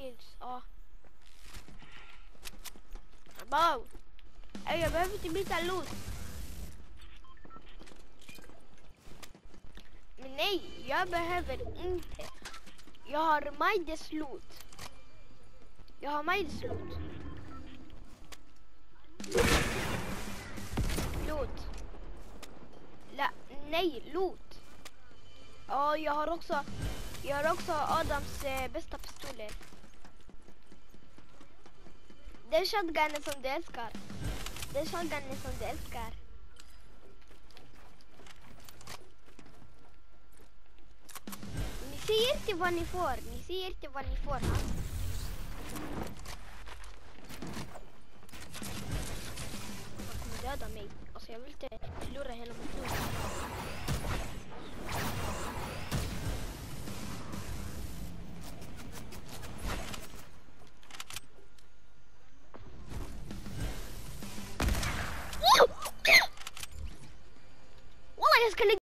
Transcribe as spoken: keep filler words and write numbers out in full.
kills. Ja. Wow. Jag behöver inte byta loot. Men nej, jag behöver inte. Jag har Midas loot. Jag har Midas loot. Loot. La, nej, loot. Ja, jag har också jag har också Adams eh, bästa pistoler. Det är shotgunen som du älskar. Det är shotgunen som du älskar. Ni ser inte vad ni får. Ni ser inte vad ni får. Ha? Han kommer döda mig. Alltså jag vill inte förlora hela mitt liv. Walla jag ska